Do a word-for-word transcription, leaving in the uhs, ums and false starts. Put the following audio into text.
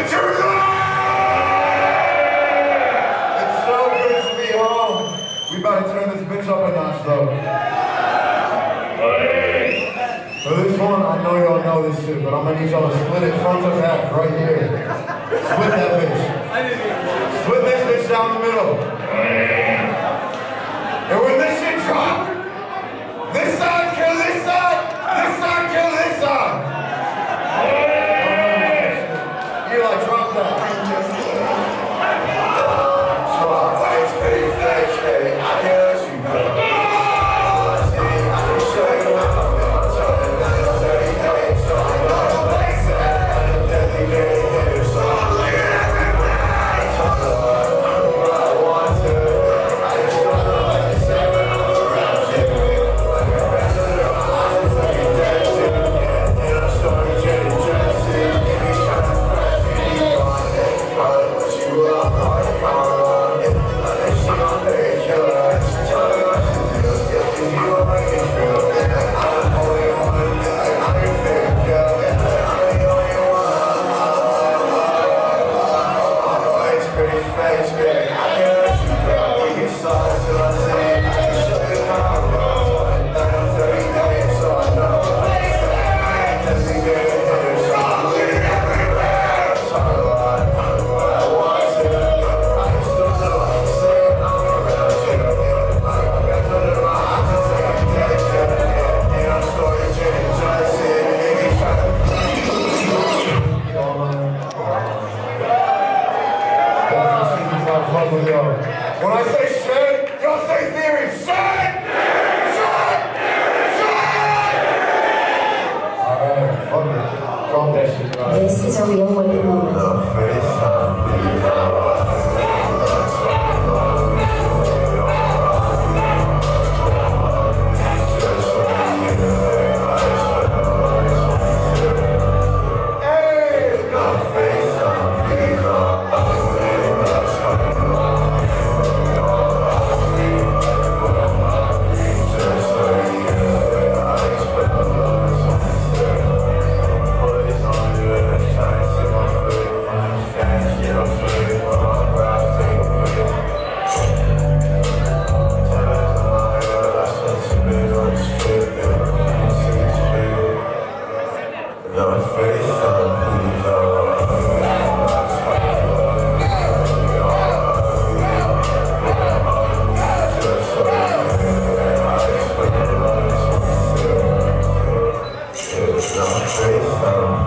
But I'm gonna need y'all to split it front to back right here. Split that bitch. Split this bitch down the middle. And when this shit drop, this side kill this side, this side kill this side. You like drop that. I hear you go. When I say shit, y'all say theory. Shit! Shit! Shit! Alright, fuck it. Drop that shit, guys. This is a real women moment. Face